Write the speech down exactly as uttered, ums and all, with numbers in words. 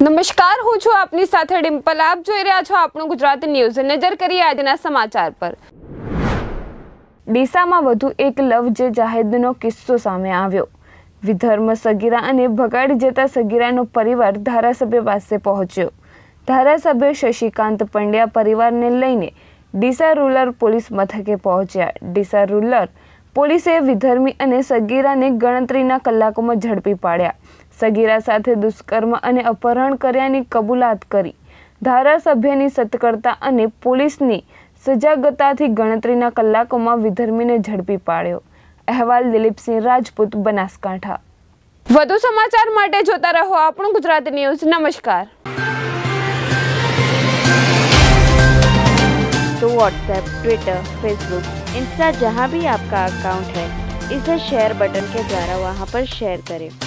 નમસ્કાર, હું છું આપની સાથે ડિમ્પલ. આપ જોઈ રહ્યા છો આપણું ગુજરાતી ન્યૂઝ. નજર કરીએ આજના સમાચાર પર. ડીસામાં વધુ એક લવ જે જાહેદનો કિસ્સો સામે આવ્યો. વિધર્મ સગીરા અને ભગાડી જતા સગીરાનો પરિવાર ધારાસભ્ય પાસે પહોંચ્યો. ધારાસભ્ય શશિકાંત પંડ્યા પરિવારને લઈને ડીસા રૂરલ પોલીસ મથકે પહોંચ્યા. ડીસા રૂરલ પોલીસે વિધર્મી અને સગીરાને ગણતરીના કલાકોમાં ઝડપી પાડ્યા. સગીરા સાથે દુષ્કર્મ અને અપહરણ કર્યાની કબૂલાત કરી. ધારાસભ્યની સતર્કતા અને પોલીસની સજાગતાથી ગણતરીના કલાકોમાં વિધર્મીને ઝડપી પાડ્યો. અહેવાલ દિલીપસિંહ રાજપૂત, બનાસકાંઠા. વધુ સમાચાર માટે જોતા રહો આપણું ગુજરાતી ન્યૂઝ. નમસ્કાર. तो व्हाट्सएप, ट्विटर, फेसबुक, इंस्टा जहाँ भी आपका अकाउंट है, इसे शेयर बटन के द्वारा वहाँ पर शेयर करें